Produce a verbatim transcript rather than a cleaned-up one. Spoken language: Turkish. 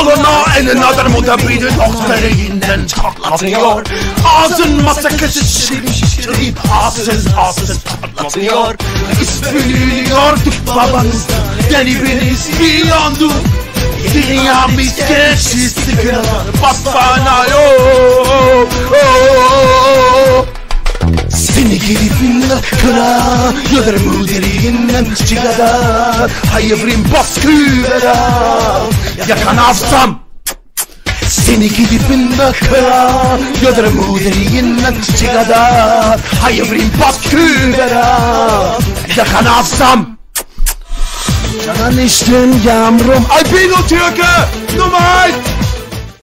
Koluna elin adamı da bir noktayından çatlatıyor. Ağzın masa kesiştirip ağzın ağzın patlatıyor. İspiyorduk babanızda, deli bir ispiyondu. Dünyamız geçti sıkıntı, bas bana yok. Seni gelipinle kıra, yöder müderinden çıkada. Hayırım baskılara, yakan avsam. Seni gelipinle kıra, yöder müderinden çıkada. Hayırım baskılara, yakan avsam. Canan içtim yağmurum. Ay bin o türkü, numay.